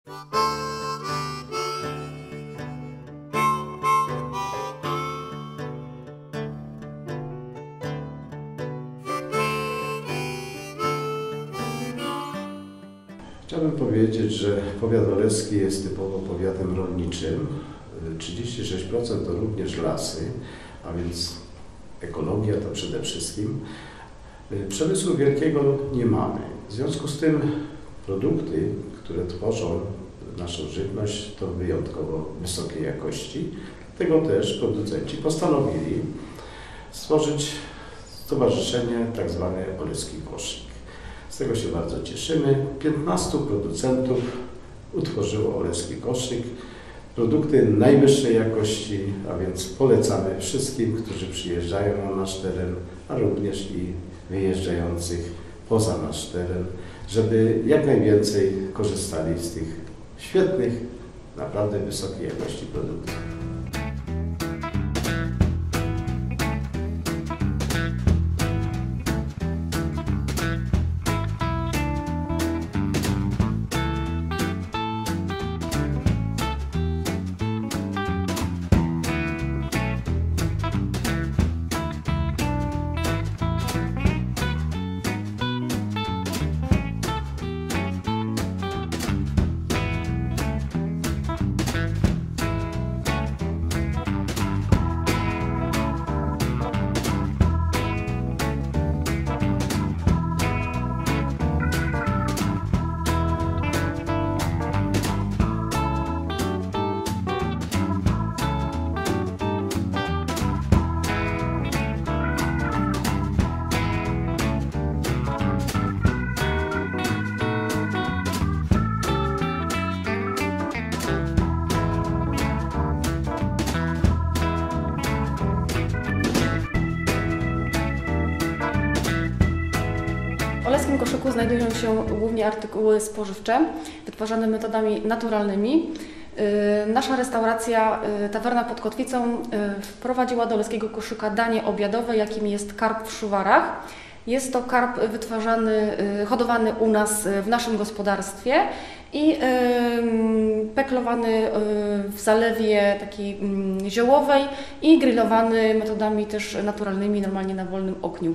Chciałbym powiedzieć, że powiat oleski jest typowo powiatem rolniczym. 36% to również lasy, a więc ekologia to przede wszystkim. Przemysłu wielkiego nie mamy. W związku z tym produkty, które tworzą naszą żywność, to wyjątkowo wysokiej jakości. Dlatego też producenci postanowili stworzyć stowarzyszenie tzw. Oleski Koszyk. Z tego się bardzo cieszymy. 15 producentów utworzyło Oleski Koszyk. Produkty najwyższej jakości, a więc polecamy wszystkim, którzy przyjeżdżają na nasz teren, a również i wyjeżdżających poza nasz teren, żeby jak najwięcej korzystali z tych świetnych, naprawdę wysokiej jakości produktów. W oleskim koszyku znajdują się głównie artykuły spożywcze, wytwarzane metodami naturalnymi. Nasza restauracja Tawerna pod Kotwicą wprowadziła do oleskiego koszyka danie obiadowe, jakim jest karp w szuwarach. Jest to karp wytwarzany, hodowany u nas w naszym gospodarstwie i peklowany w zalewie takiej ziołowej i grillowany metodami też naturalnymi, normalnie na wolnym ogniu.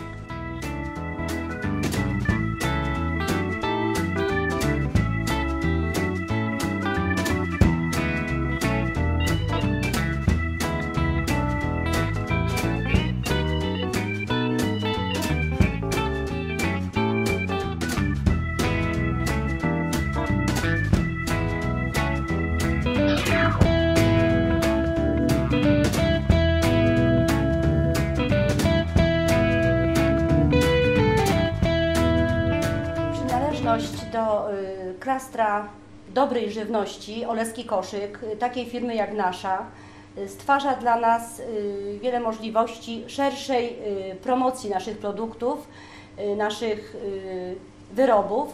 Do klastra dobrej żywności Oleski Koszyk, takiej firmy jak nasza, stwarza dla nas wiele możliwości szerszej promocji naszych produktów, naszych wyrobów.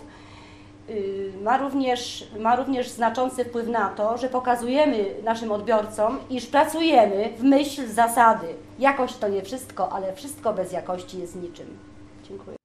Ma również znaczący wpływ na to, że pokazujemy naszym odbiorcom, iż pracujemy w myśl zasady. Jakość to nie wszystko, ale wszystko bez jakości jest niczym. Dziękuję.